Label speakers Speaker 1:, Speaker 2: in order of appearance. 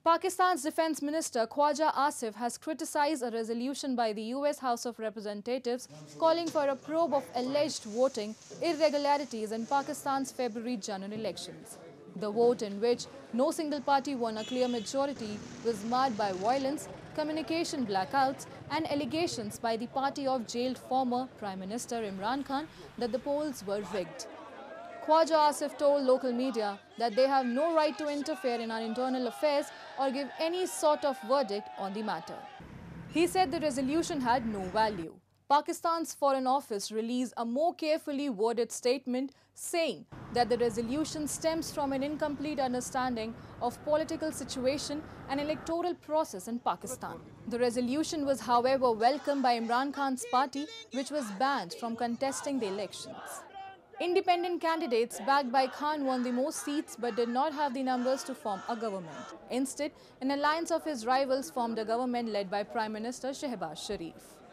Speaker 1: Pakistan's Defense Minister Khwaja Asif has criticized a resolution by the US House of Representatives calling for a probe of alleged voting irregularities in Pakistan's February general elections. The vote, in which no single party won a clear majority, was marred by violence, communication blackouts and allegations by the party of jailed former Prime Minister Imran Khan that the polls were rigged. Khwaja Asif told local media that they have no right to interfere in our internal affairs or give any sort of verdict on the matter. He said the resolution had no value. Pakistan's Foreign Office released a more carefully worded statement saying that the resolution stems from an incomplete understanding of political situation and electoral process in Pakistan. The resolution was, however, welcomed by Imran Khan's party, which was banned from contesting the elections. Independent candidates backed by Khan won the most seats but did not have the numbers to form a government. Instead, an alliance of his rivals formed a government led by Prime Minister Shehbaz Sharif.